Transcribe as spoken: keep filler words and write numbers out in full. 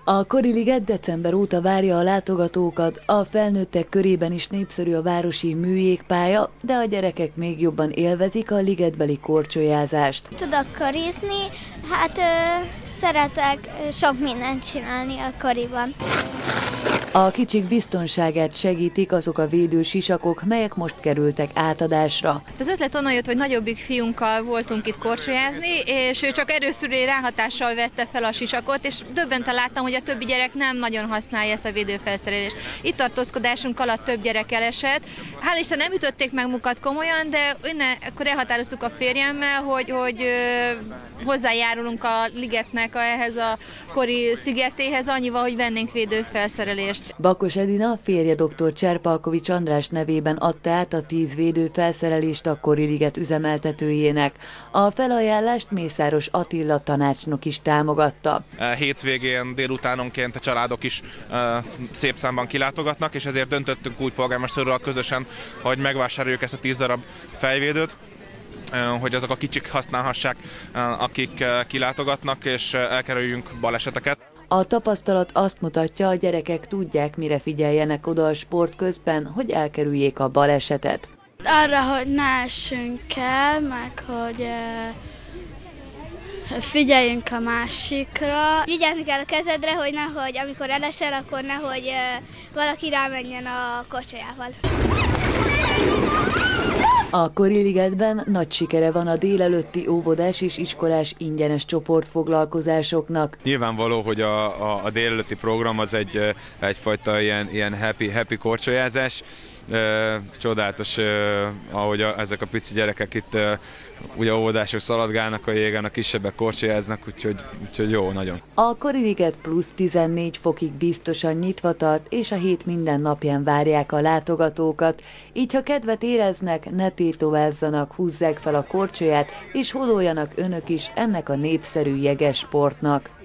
A Kori Liget december óta várja a látogatókat, a felnőttek körében is népszerű a városi műjégpálya, de a gyerekek még jobban élvezik a ligetbeli korcsolyázást. Tudok korizni, hát ö, szeretek sok mindent csinálni a koriban. A kicsik biztonságát segítik azok a védő sisakok, melyek most kerültek átadásra. Az ötlet onnan jött, hogy nagyobbik fiunkkal voltunk itt korcsolyázni, és ő csak erőszülői ráhatással vette fel a sisakot, és döbbenten láttam, hogy a többi gyerek nem nagyon használja ezt a védőfelszerelést. Itt tartózkodásunk alatt több gyerek elesett. Hál' Isten nem ütötték meg mukat komolyan, de innen, akkor elhatároztuk a férjemmel, hogy, hogy ö, hozzájárulunk a ligetnek a, ehhez a Kori szigetéhez annyival, hogy vennénk védőfelszerelést. Bakos Edina férje dr. Cserpalkovics András nevében adta át a tíz védőfelszerelést a Kori Liget üzemeltetőjének. A felajánlást Mészáros Attila tanácsnok is támogatta. Hétvégén délutánonként a családok is uh, szép számban kilátogatnak, és ezért döntöttünk úgy polgármester úrral közösen, hogy megvásároljuk ezt a tíz darab fejvédőt, hogy azok a kicsik használhassák, akik kilátogatnak, és elkerüljünk baleseteket. A tapasztalat azt mutatja, a gyerekek tudják, mire figyeljenek oda a sport közben, hogy elkerüljék a balesetet. Arra, hogy ne essünk el, meg hogy figyeljünk a másikra. Vigyázni kell a kezedre, hogy nehogy, amikor elesel, akkor nehogy valaki rámenjen a kocsolyával. A Kori Ligetben nagy sikere van a délelőtti óvodás és iskolás ingyenes csoportfoglalkozásoknak. Nyilvánvaló, hogy a, a, a délelőtti program az egy, egyfajta ilyen, ilyen happy, happy korcsolyázás. Csodálatos, ahogy a, ezek a pici gyerekek itt ugye óvodások szaladgálnak a jégen, a kisebbek korcsolyáznak, úgyhogy, úgyhogy jó, nagyon. A Kori Liget plusz tizennégy fokig biztosan nyitva tart, és a hét minden napján várják a látogatókat. Így, ha kedvet éreznek, ne tétovázzanak, húzzák fel a korcsolyát, és hódoljanak önök is ennek a népszerű jeges sportnak.